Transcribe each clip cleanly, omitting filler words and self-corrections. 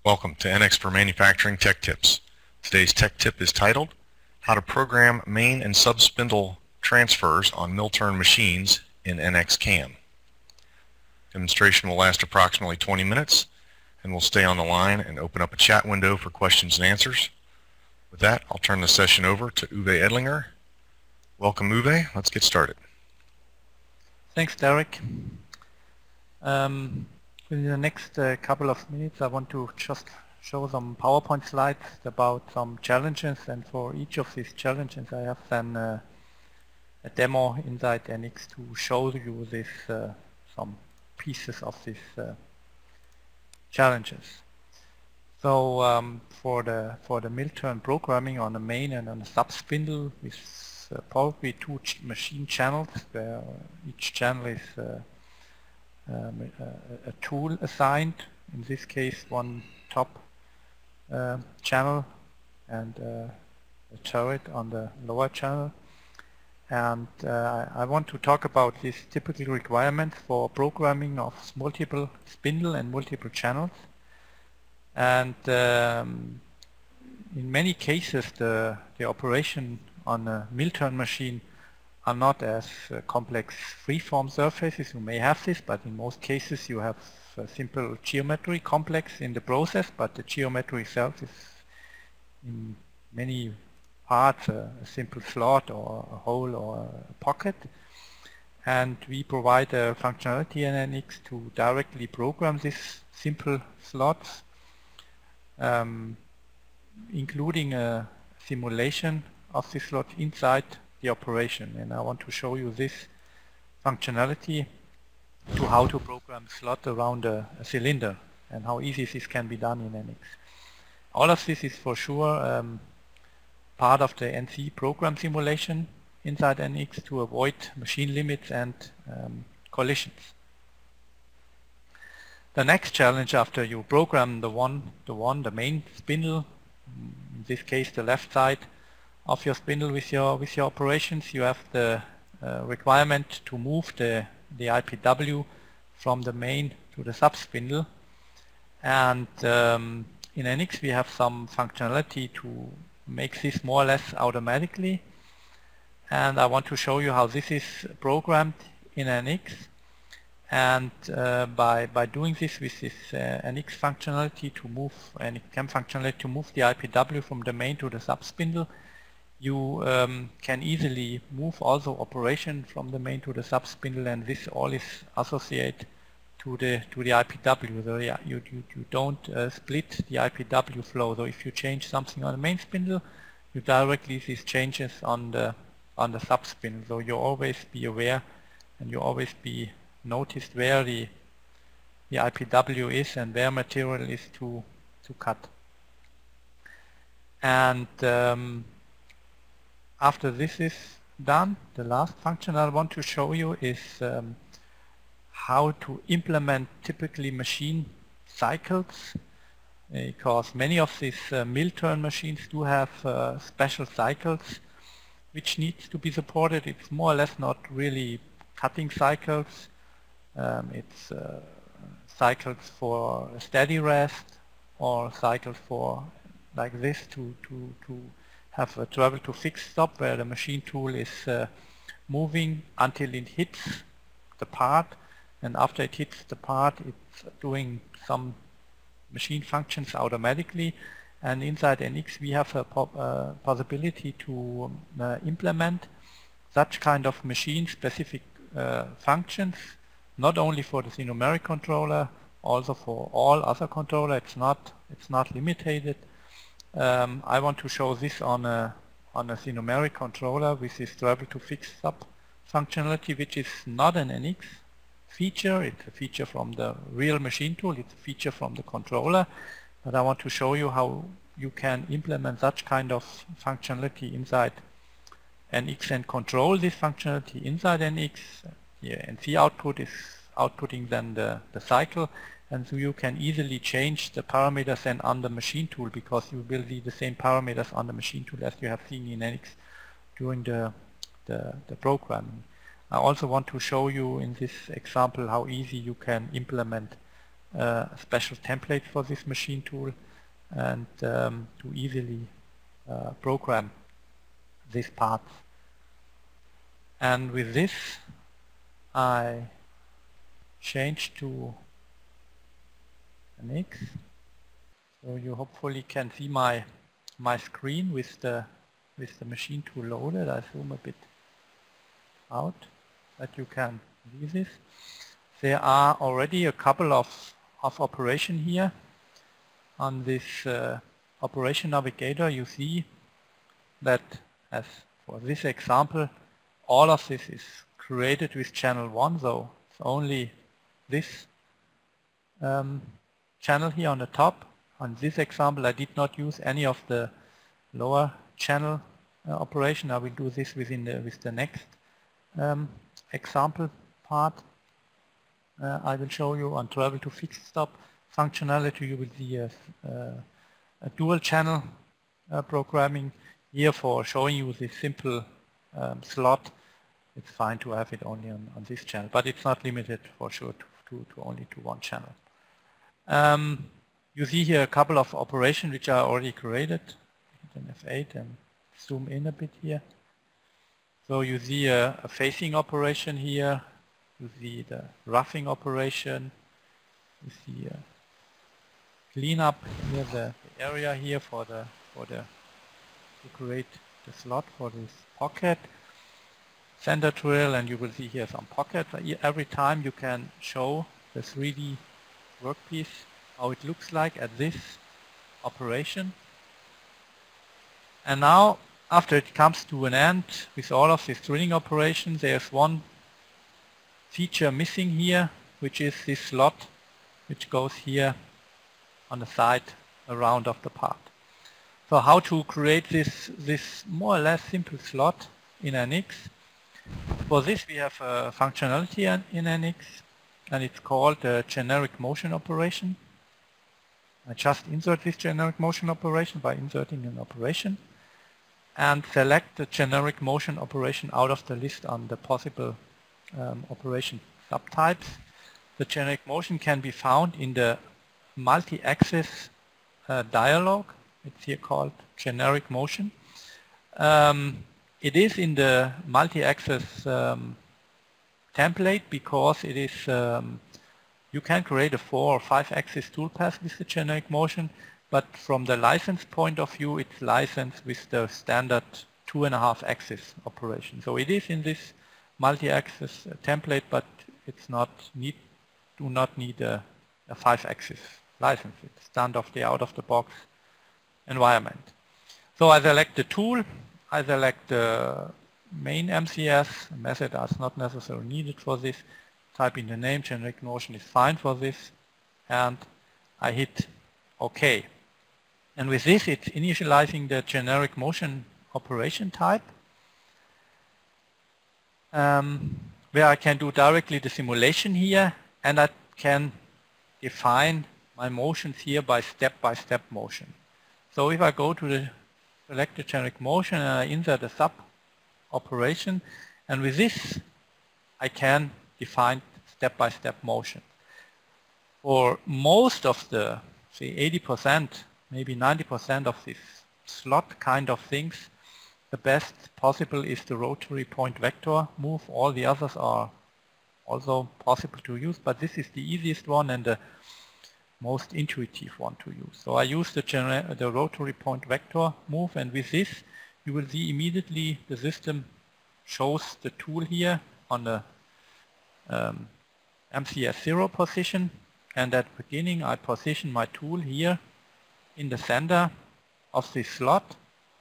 Welcome to NX for Manufacturing Tech Tips. Today's tech tip is titled, How to Program Main and Sub-Spindle Transfers on Mill-Turn Machines in NXCAM. Demonstration will last approximately 20 minutes, and we'll stay on the line and open up a chat window for questions and answers. With that, I'll turn the session over to Uwe Edlinger. Welcome, Uwe. Let's get started. Thanks, Derek. In the next couple of minutes, I want to just show some PowerPoint slides about some challenges, and for each of these challenges, I have then a demo inside NX to show you this some pieces of these challenges. So for the mill-turn programming on a main and on a sub-spindle with probably two machine channels, where each channel is a tool assigned, in this case one top channel and a turret on the lower channel. And I want to talk about these typical requirements for programming of multiple spindle and multiple channels. And in many cases the operation on a mill-turn machine are not as complex free-form surfaces. You may have this, but in most cases you have simple geometry complex in the process, but the geometry itself is in many parts a simple slot or a hole or a pocket. And we provide a functionality in NX to directly program these simple slots, including a simulation of the slot inside the operation. And I want to show you this functionality to how to program slot around a cylinder and how easy this can be done in NX. All of this is for sure part of the NC program simulation inside NX to avoid machine limits and collisions. The next challenge after you program the main spindle, in this case the left side of your spindle with your operations, you have the requirement to move the IPW from the main to the sub spindle. And in NX we have some functionality to make this more or less automatically, and I want to show you how this is programmed in NX. And by doing this with this NX functionality to move, NXCAM functionality to move the IPW from the main to the sub spindle, you can easily move also operation from the main to the sub spindle, and this all is associated to the IPW. So yeah, you don't split the IPW flow. So if you change something on the main spindle, you directly see these changes on the sub spindle. So you always be aware and you always be noticed where the IPW is and where material is to cut. And after this is done, the last function I want to show you is how to implement typically machine cycles, because many of these mill-turn machines do have special cycles which needs to be supported. It's more or less not really cutting cycles. It's cycles for steady rest or cycles for like this to have a travel to fixed stop, where the machine tool is moving until it hits the part, and after it hits the part it's doing some machine functions automatically. And inside NX we have a possibility to implement such kind of machine specific functions, not only for the Sinumerik controller, also for all other controller. It's not limited. I want to show this on a Sinumerik controller with this travel to fixed stop functionality, which is not an NX feature. It's a feature from the real machine tool. It's a feature from the controller. But I want to show you how you can implement such kind of functionality inside NX and control this functionality inside NX. The NC output is outputting then the cycle, and so you can easily change the parameters then on the machine tool, because you will see the same parameters on the machine tool as you have seen in NX during the programming. I also want to show you in this example how easy you can implement a special template for this machine tool and to easily program these parts. And with this I change to NX. So you hopefully can see my screen with the machine tool loaded. I zoom a bit out that you can see this. There are already a couple of operation here. On this operation navigator you see that, as for this example, all of this is created with channel 1, so it's only this channel here on the top. On this example I did not use any of the lower channel operation. I will do this with the next example part. I will show you on travel to fixed stop functionality. You will see a dual channel programming. Here for showing you this simple slot, it's fine to have it only on this channel, but it's not limited for sure to only to one channel. You see here a couple of operations which are already created. Hit an F8 and zoom in a bit here. So you see a facing operation here. You see the roughing operation. You see a cleanup here, the area here to create the slot for this pocket. Center drill, and you will see here some pockets. Every time you can show the 3D workpiece how it looks like at this operation. And now, after it comes to an end with all of these drilling operations, there's one feature missing here, which is this slot which goes here on the side around of the part. So how to create this more or less simple slot in NX? For this we have a functionality in NX, and it's called a generic motion operation. I just insert this generic motion operation by inserting an operation and select the generic motion operation out of the list on the possible operation subtypes. The generic motion can be found in the multi-axis dialog. It's here called generic motion. It is in the multi-axis template because it is you can create a 4 or 5 axis toolpath with the generic motion, but from the license point of view it's licensed with the standard 2.5 axis operation. So it is in this multi-axis template, but it's not do not need a 5 axis license. It's done out of the box environment. So I select the tool, I select the main MCS, method is not necessarily needed for this. Type in the name, generic motion is fine for this, and I hit OK. And with this it's initializing the generic motion operation type, where I can do directly the simulation here, and I can define my motions here by step motion. So if I go to the select the generic motion and I insert a sub operation, and with this I can define step-by-step motion. For most of the, say 80%, maybe 90% of this slot kind of things, the best possible is the rotary point vector move. All the others are also possible to use, but this is the easiest one and the most intuitive one to use. So I use the rotary point vector move, and with this you will see immediately the system shows the tool here on the MCS 0 position, and at the beginning I position my tool here in the center of this slot,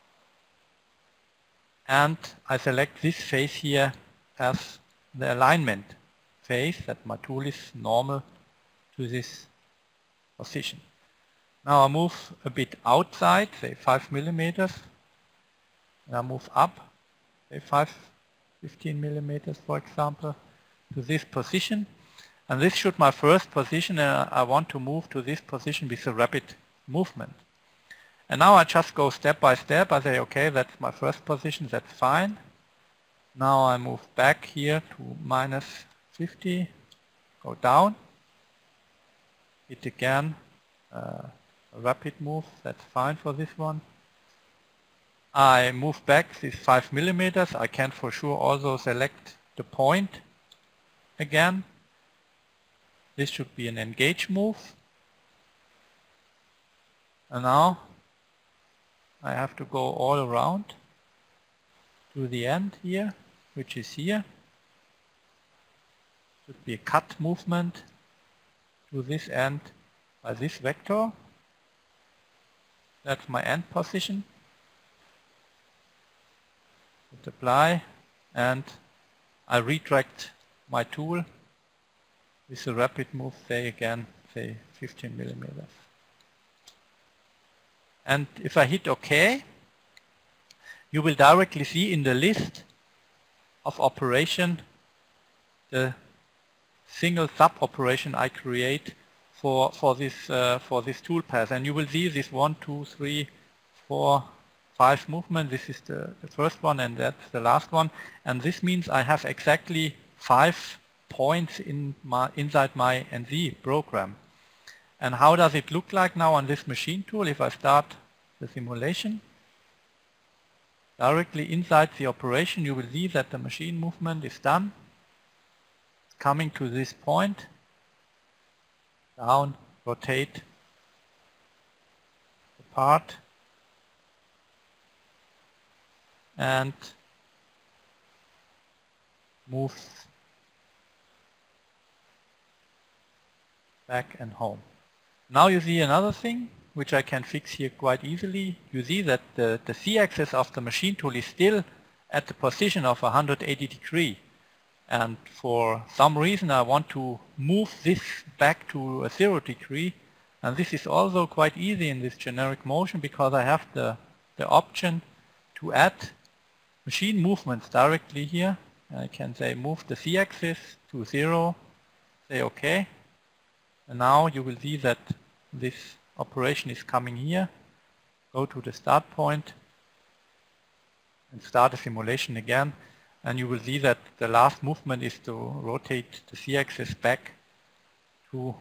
and I select this face here as the alignment face, that my tool is normal to this position. Now I move a bit outside, say 5 millimeters, and I move up, say 15 millimeters for example, to this position. And this should my first position, and I want to move to this position with a rapid movement. And now I just go step by step. I say, okay, that's my first position, that's fine. Now I move back here to -50, go down. hit again, a rapid move, that's fine for this one. I move back this 5 millimeters. I can for sure also select the point again. This should be an engage move. And now I have to go all around to the end here, which is here. Should be a cut movement to this end by this vector. That's my end position. Hit apply, and I retract my tool with a rapid move, say 15 millimeters. And if I hit OK, you will directly see in the list of operation the single sub-operation I create for this tool path. And you will see this 1, 2, 3, 4, 5 movement. This is the first one, and that's the last one. And this means I have exactly 5 points inside my NZ program. And how does it look like now on this machine tool? If I start the simulation, directly inside the operation, you will see that the machine movement is done. It's coming to this point, down, rotate the part, and moves back and home. Now you see another thing which I can fix here quite easily. You see that the Z-axis of the machine tool is still at the position of 180 degree. And for some reason I want to move this back to a 0 degree. And this is also quite easy in this generic motion, because I have the option to add machine movements directly here. I can say move the Z-axis to 0, say OK. And now you will see that this operation is coming here. Go to the start point and start the simulation again. And you will see that the last movement is to rotate the Z-axis back to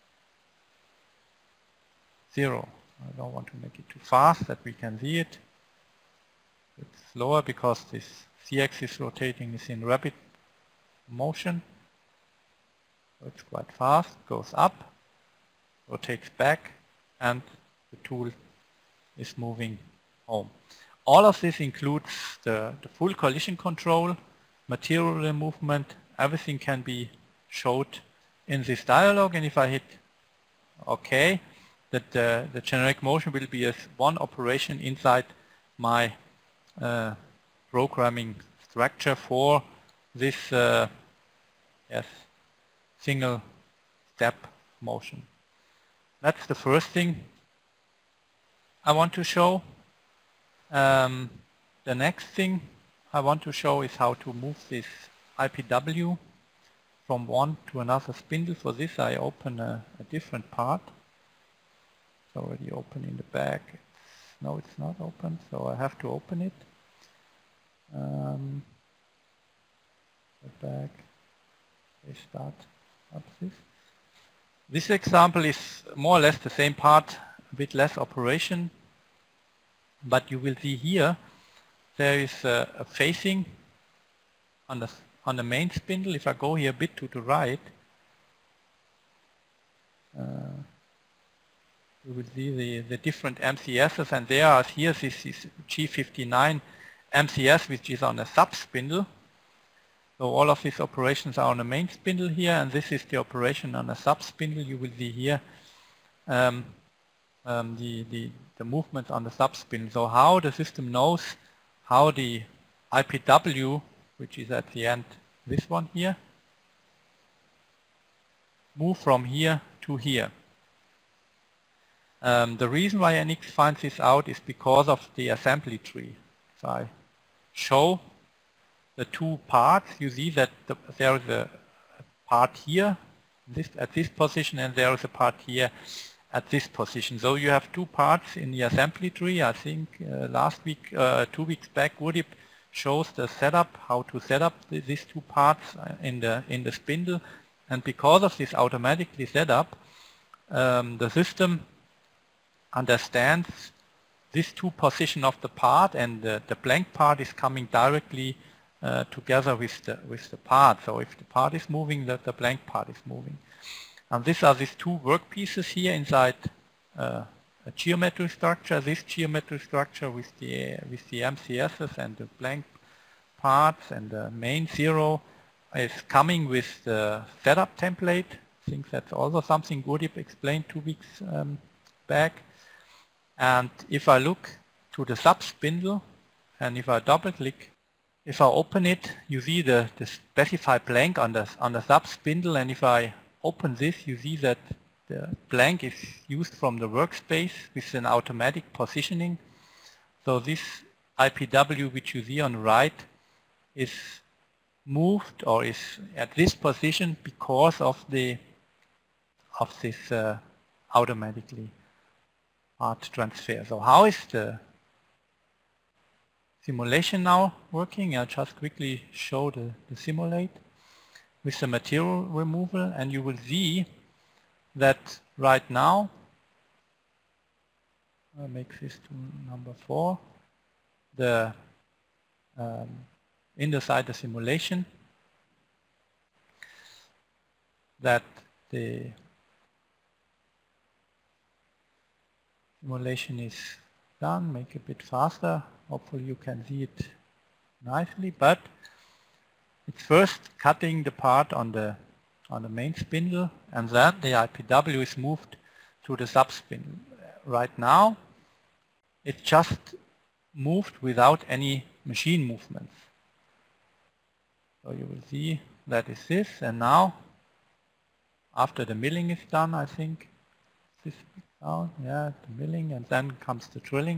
0. I don't want to make it too fast that we can see it. It's slower because this Z-axis rotating is in rapid motion. So it's quite fast, goes up, rotates back, and the tool is moving home. All of this includes the full collision control, material movement, everything can be showed in this dialog. And if I hit OK, that the generic motion will be as one operation inside my programming structure for this single step motion. That's the first thing I want to show. The next thing I want to show is how to move this IPW from one to another spindle. For this I open a different part. It's already open in the back. No, it's not open, so I have to open it. The back, they start up this. This example is more or less the same part, a bit less operation, but you will see here there is a facing on the main spindle. If I go here a bit to the right, you will see the different MCSs, and there are here this is G59 MCS, which is on a sub spindle. So all of these operations are on the main spindle here, and this is the operation on a sub spindle. You will see here the movement on the sub spindle. So how the system knows how the IPW, which is at the end, this one here, move from here to here. The reason why NX finds this out is because of the assembly tree. If I show the two parts, you see that there is a part here at this position, and there is a part here at this position. So you have two parts in the assembly tree. I think last week, 2 weeks back, Udip shows the setup, how to set up these two parts in the spindle. And because of this automatically set up, the system understands these two positions of the part, and the blank part is coming directly together with the part. So if the part is moving, the blank part is moving. And these are these two workpieces here inside a geometry structure. This geometry structure with the MCSs and the blank parts and the main zero is coming with the setup template. I think that's also something Gurdip explained 2 weeks back. And if I look to the sub-spindle, and if I double click, if I open it, you see the specified blank on the sub-spindle, and if I open this, you see that the blank is used from the workspace with an automatic positioning. So this IPW which you see on the right is moved or is at this position because of this automatically part transfer. So how is the simulation now working? I'll just quickly show the simulate with the material removal, and you will see that right now, I'll make this to number 4, the inside the simulation, that the simulation is done. Make it a bit faster. Hopefully you can see it nicely, but it's first cutting the part on the main spindle, and then the IPW is moved to the sub-spindle. Right now it's just moved without any machine movements. So you will see that is this, and now after the milling is done, I think this down, yeah, the milling, and then comes the drilling,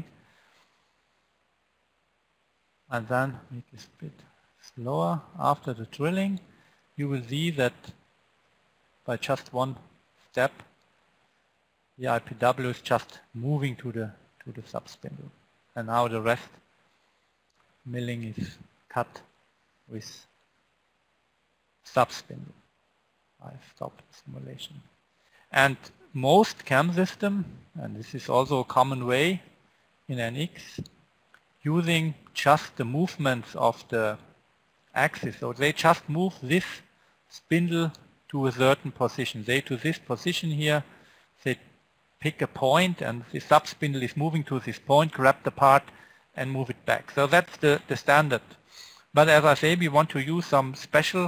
and then make this a bit slower. After the drilling, you will see that by just one step, the IPW is just moving to the sub-spindle, and now the rest milling is cut with sub-spindle. I stopped the simulation. And most CAM system, and this is also a common way in NX, using just the movements of the axis. So they just move this spindle to a certain position. Say to this position here, they pick a point, and the sub-spindle is moving to this point, grab the part and move it back. So that's the standard. But as I say, we want to use some special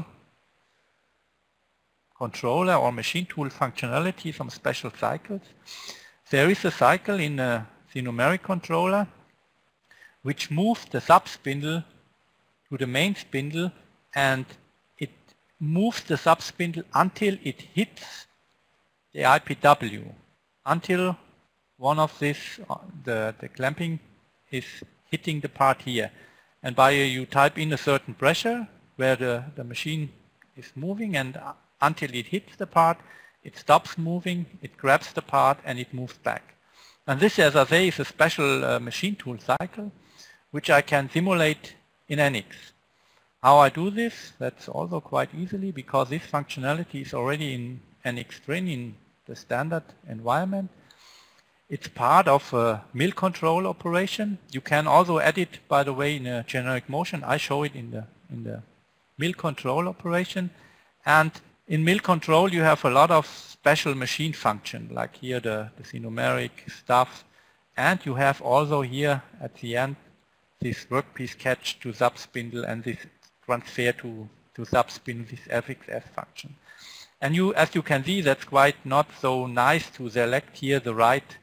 controller or machine tool functionality, some special cycles. There is a cycle in a Sinumerik controller which moves the sub-spindle to the main spindle, and it moves the sub-spindle until it hits the IPW, until one of this, the clamping is hitting the part here. And by you type in a certain pressure where the machine is moving, and until it hits the part, it stops moving, it grabs the part, and it moves back. And this, as I say, is a special machine tool cycle which I can simulate in NX. How I do this? That's also quite easily, because this functionality is already in NX Train in the standard environment. It's part of a mill control operation. You can also add it, by the way, in a generic motion. I show it in the mill control operation. And in mill control you have a lot of special machine function, like here the Sinumerik stuff, and you have also here at the end this workpiece catch to sub-spindle and this transfer to sub-spindle, this FXS function. And as you can see, that's quite not so nice to select here the right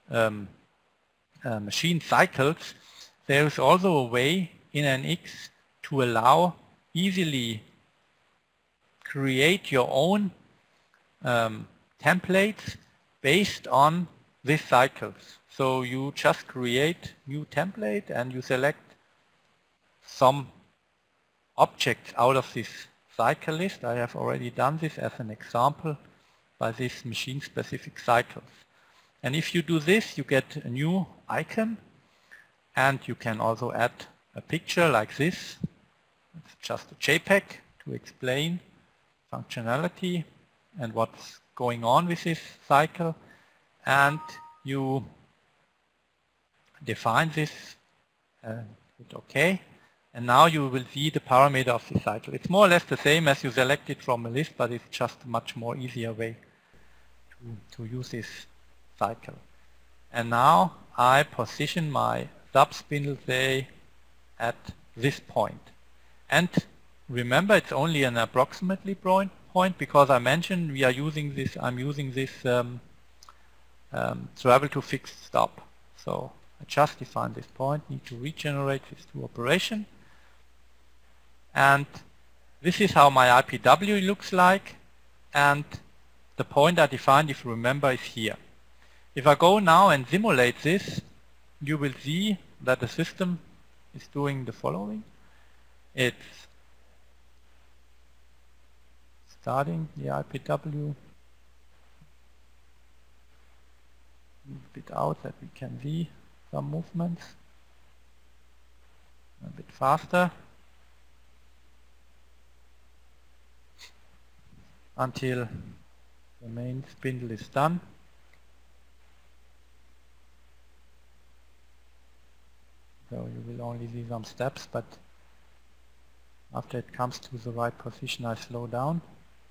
machine cycles. There is also a way in NX to allow easily create your own templates based on these cycles. So you just create new template and you select some objects out of this cycle list. I have already done this as an example by these machine specific cycles. And if you do this, you get a new icon, and you can also add a picture like this. It's just a JPEG to explain functionality and what's going on with this cycle, and you define this, hit OK, and now you will see the parameter of the cycle. It's more or less the same as you select it from a list, but it's just a much more easier way to use this cycle. And now I position my sub-spindle, say, at this point. And remember, it's only an approximately point because I mentioned we are using this. I'm using this travel to fixed stop. So I just define this point. Need to regenerate these two operations. And this is how my IPW looks like. And the point I defined, if you remember, is here. If I go now and simulate this, you will see that the system is doing the following. It's starting the IPW a bit out that we can see some movements. A bit faster until the main spindle is done. So you will only see some steps, but after it comes to the right position, I slow down.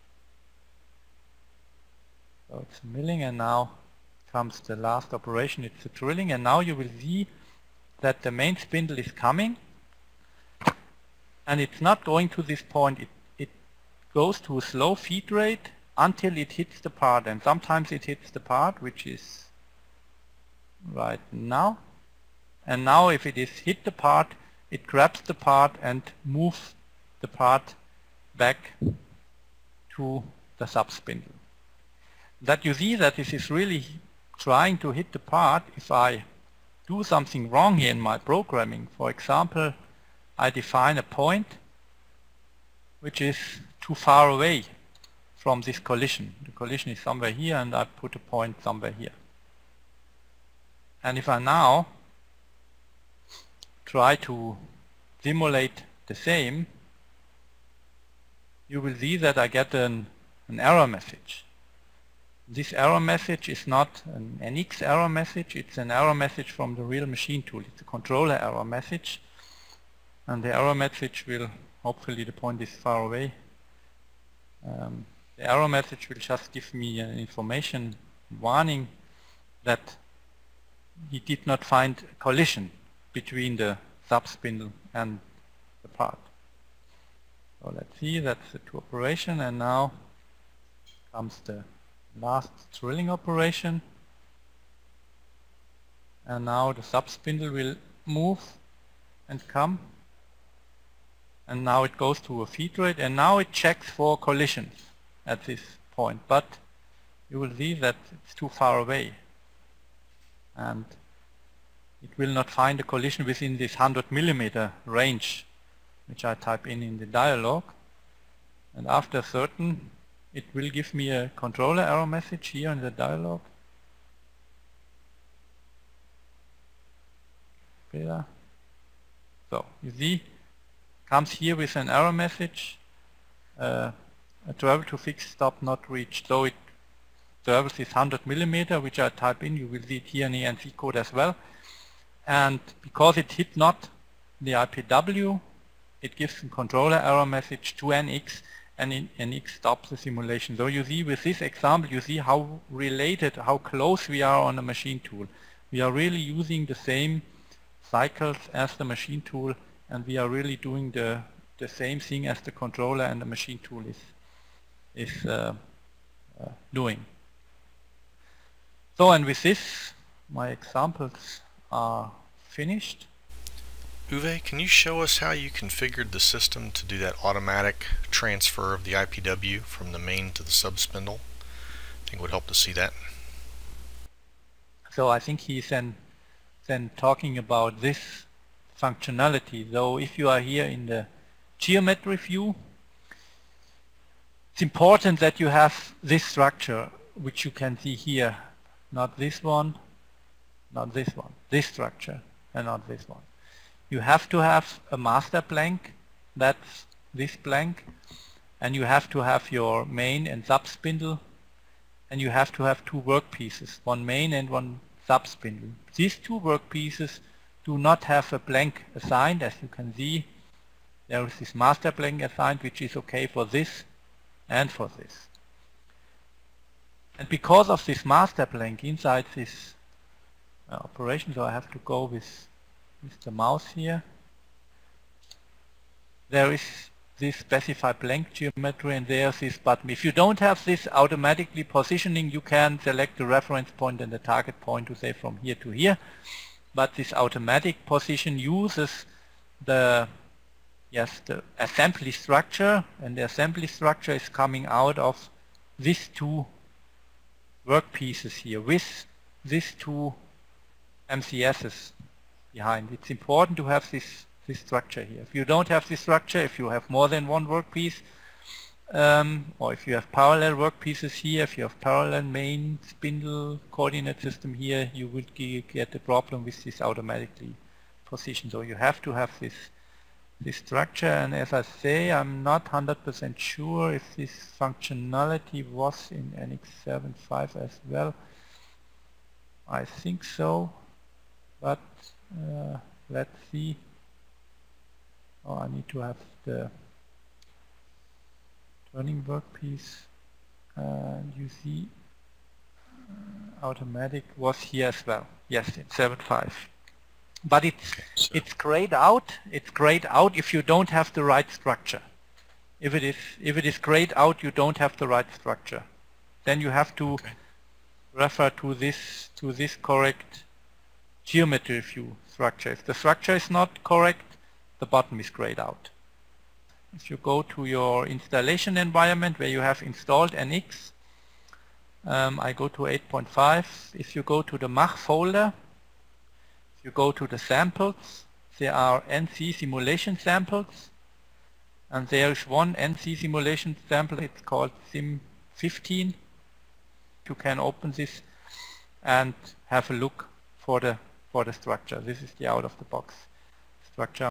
So it's milling, and now comes the last operation, it's the drilling, and now you will see that the main spindle is coming, and it's not going to this point. It goes to a slow feed rate until it hits the part, and sometimes it hits the part, which is right now. And now if it is hit the part, it grabs the part and moves the part back to the sub-spindle. That you see that this is really trying to hit the part. If I do something wrong here in my programming, for example, I define a point which is too far away from this collision. The collision is somewhere here, and I put a point somewhere here. And if I now try to simulate the same, you will see that I get an error message. This error message is not an NX error message, it's an error message from the real machine tool. It's a controller error message, and the error message will, hopefully the point is far away, the error message will just give me an information warning that he did not find a collision between the sub-spindle and the part. So let's see, that's the two operation, and now comes the last drilling operation, and now the sub-spindle will move and come, and now it goes to a feed rate, and now it checks for collisions at this point, but you will see that it's too far away, and it will not find a collision within this 100 millimeter range, which I type in the dialog. And after a certain, it will give me a controller error message here in the dialog. So you see, comes here with an error message, a travel to fixed stop not reached. So it travels this 100 millimeter, which I type in. You will see it here in the ANC code as well. And because it hit not the IPW, it gives a controller error message to NX, and NX stops the simulation. So you see with this example, you see how related, how close we are on the machine tool. We are really using the same cycles as the machine tool, and we are really doing the same thing as the controller and the machine tool is doing. So, and with this, my examples are finished. Uwe, can you show us how you configured the system to do that automatic transfer of the IPW from the main to the sub-spindle? I think it would help to see that. So I think he's then talking about this functionality. So if you are here in the geometry view, it's important that you have this structure, which you can see here. Not this one, not this one. This structure, and not this one. You have to have a master blank, that's this blank, and you have to have your main and sub spindle and you have to have two workpieces, one main and one sub-spindle. These two workpieces do not have a blank assigned, as you can see. There is this master blank assigned, which is okay for this and for this. And because of this master blank inside this operation, so I have to go with the mouse here, there is this specify blank geometry, and there's this button. If you don't have this automatically positioning, you can select the reference point and the target point to say from here to here. But this automatic position uses the assembly structure, and the assembly structure is coming out of these two workpieces here with these two MCSs behind. It's important to have this structure here. If you don't have this structure, if you have more than one workpiece, or if you have parallel workpieces here, if you have parallel main spindle coordinate system here, you will get a problem with this automatically position. So you have to have this structure, and as I say, I'm not 100% sure if this functionality was in NX 7.5 as well. I think so, but let's see. Oh, I need to have the turning workpiece, and you see automatic was here as well. Yes, in 7.5. But it's grayed out. It's grayed out if you don't have the right structure. If it is grayed out, you don't have the right structure. Then you have to refer to this correct geometry view structure. If the structure is not correct, the bottom is grayed out. If you go to your installation environment where you have installed NX, I go to 8.5. If you go to the Mach folder, if you go to the samples, there are NC simulation samples, and there is one NC simulation sample. It's called Sim 15. You can open this and have a look for the structure. This is the out of the box structure.